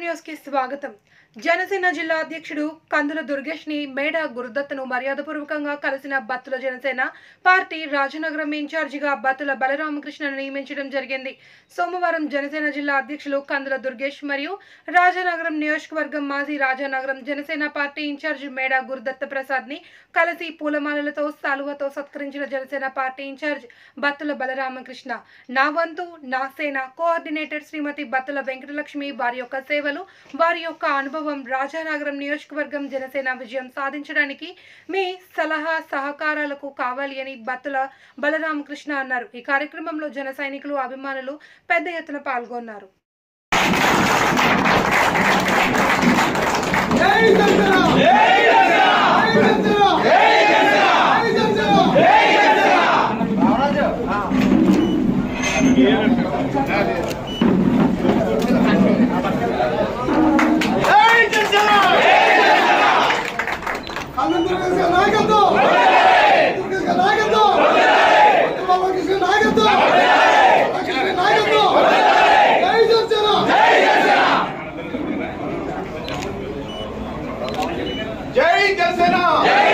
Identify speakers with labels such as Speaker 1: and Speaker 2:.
Speaker 1: News కి స్వాగతం. జనసేన జిల్లా అధ్యక్షుడు కందుల దుర్గేష్ ని మేడ గురుదత్తను మర్యాదపూర్వకంగా కలిసిన బత్తుల జనసేన పార్టీ రాజనగరం ఇన్ఛార్జిగా బత్తుల బలరామకృష్ణను నియమించడం జరిగింది. సోమవారం జనసేన జిల్లా అధ్యక్షులు కందుల దుర్గేష్ మరియు రాజనగరం నియోజకవర్గం మాజీ రాజనగరం జనసేన పార్టీ ఇన్ఛార్జి మేడ గురుదత్త ప్రసాద్ ని కలిసి పూలమాలలతో సాలువతో సత్కరించిన జనసేన పార్టీ ఇన్ఛార్జ్ బత్తుల బలరామకృష్ణ. నా వంతు నా సేన కోఆర్డినేటర్ శ్రీమతి బత్తుల వెంకటలక్ష్మి వారి యొక్క సేవలు వారి యొక్క అనుభవం రాజానగరం నియోజకవర్గం జనసేన విజయం సాధించడానికి మీ సలహా సహకారాలకు కావాలి అని బత్తుల బలరామకృష్ణ అన్నారు. ఈ కార్యక్రమంలో జన సైనికులు అభిమానులు పెద్ద ఎత్తున పాల్గొన్నారు.
Speaker 2: జై జనసేన.